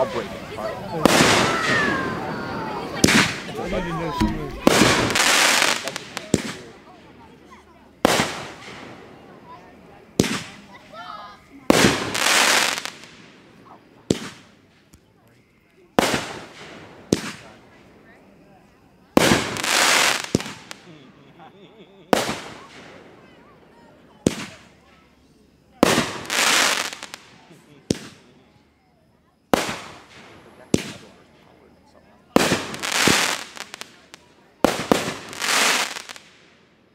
I'll break it apart. I didn't know she was.